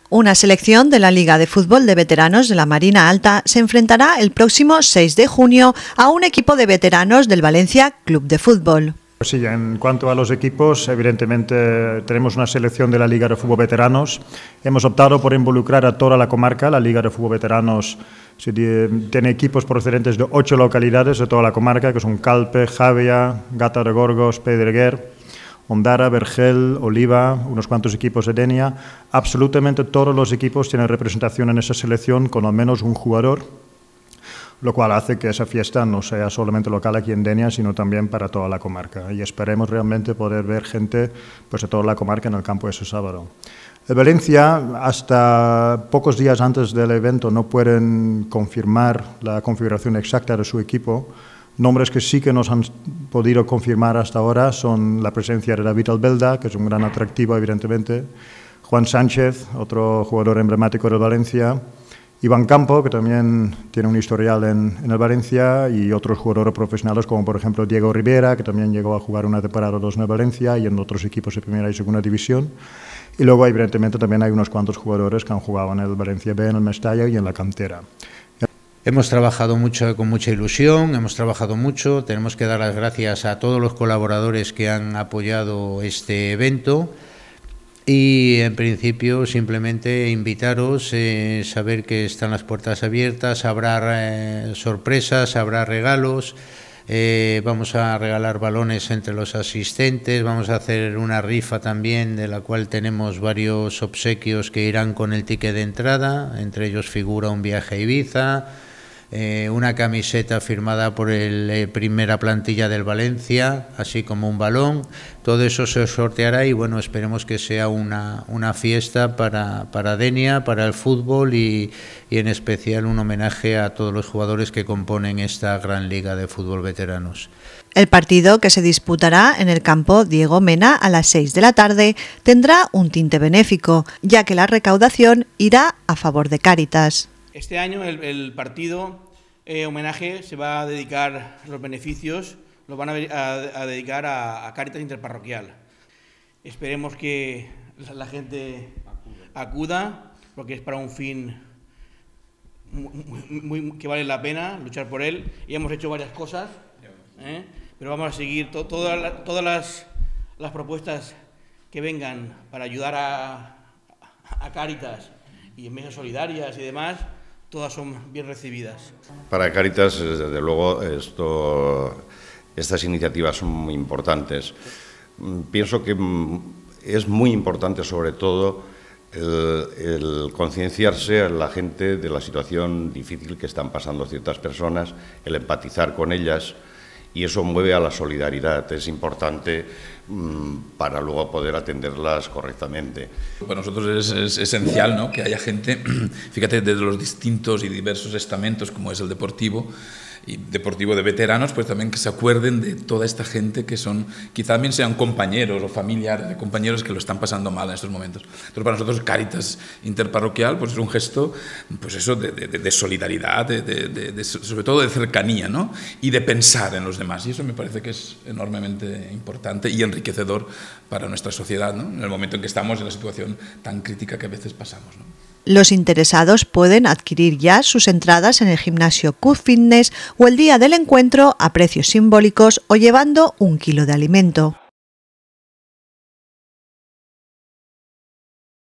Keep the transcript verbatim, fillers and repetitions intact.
Una selección de la Liga de Fútbol de Veteranos de la Marina Alta se enfrentará el próximo seis de junio a un equipo de veteranos del Valencia Club de Fútbol. Sí, en cuanto a los equipos, evidentemente tenemos una selección de la Liga de Fútbol Veteranos. Hemos optado por involucrar a toda la comarca. La Liga de Fútbol Veteranos tiene equipos procedentes de ocho localidades de toda la comarca, que son Calpe, Javia, Gata de Gorgos, Pedreguer, Ondara, Vergel, Oliva, unos cuantos equipos de Denia. Absolutamente todos los equipos tienen representación en esa selección con al menos un jugador, lo cual hace que esa fiesta no sea solamente local aquí en Denia, sino también para toda la comarca. Y esperemos realmente poder ver gente pues, de toda la comarca en el campo ese sábado. El Valencia, hasta pocos días antes del evento, no pueden confirmar la configuración exacta de su equipo. Nombres que sí que nos han podido confirmar hasta ahora son la presencia de David Albelda, que es un gran atractivo, evidentemente, Juan Sánchez, otro jugador emblemático del Valencia, Iván Campo, que también tiene un historial en, en el Valencia, y otros jugadores profesionales como por ejemplo Diego Rivera, que también llegó a jugar una temporada o dos en el Valencia y en otros equipos de primera y segunda división. Y luego evidentemente también hay unos cuantos jugadores que han jugado en el Valencia B, en el Mestalla y en la cantera. Hemos trabajado mucho, con mucha ilusión, hemos trabajado mucho, tenemos que dar las gracias a todos los colaboradores que han apoyado este evento. Y en principio simplemente invitaros, eh, saber que están las puertas abiertas, habrá eh, sorpresas, habrá regalos, eh, vamos a regalar balones entre los asistentes, vamos a hacer una rifa también de la cual tenemos varios obsequios que irán con el ticket de entrada, entre ellos figura un viaje a Ibiza, eh, una camiseta firmada por el eh, primera plantilla del Valencia, así como un balón. Todo eso se sorteará y bueno, esperemos que sea una, una fiesta para, para Denia, para el fútbol y, y en especial un homenaje a todos los jugadores que componen esta gran liga de fútbol veteranos. El partido, que se disputará en el campo Diego Mena a las seis de la tarde, tendrá un tinte benéfico, ya que la recaudación irá a favor de Cáritas. Este año el, el partido eh, homenaje se va a dedicar, los beneficios los van a, a, a dedicar a, a Cáritas Interparroquial. Esperemos que la, la gente acuda, porque es para un fin muy, muy, que vale la pena luchar por él. Y hemos hecho varias cosas, ¿eh? Pero vamos a seguir to, toda la, todas las, las propuestas que vengan para ayudar a, a Cáritas y en mesas solidarias y demás. Todas son bien recibidas. Para Cáritas, desde luego, esto, estas iniciativas son muy importantes. Pienso que es muy importante, sobre todo, el, el concienciarse a la gente de la situación difícil que están pasando ciertas personas, el empatizar con ellas, y eso mueve a la solidaridad. Es importante mmm, para luego poder atenderlas correctamente. Para nosotros es, es esencial, ¿no?, que haya gente, fíjate, desde los distintos y diversos estamentos, como es el deportivo, y deportivo de veteranos, pues también que se acuerden de toda esta gente que son, quizá también sean compañeros o familiares de compañeros que lo están pasando mal en estos momentos. Entonces, para nosotros Cáritas Interparroquial pues es un gesto, pues eso, de, de, de solidaridad, de, de, de, de, sobre todo de cercanía, ¿no?, y de pensar en los demás, y eso me parece que es enormemente importante y enriquecedor para nuestra sociedad, ¿no?, en el momento en que estamos en la situación tan crítica que a veces pasamos, ¿no? Los interesados pueden adquirir ya sus entradas en el gimnasio Q Fitness o el día del encuentro a precios simbólicos o llevando un kilo de alimento.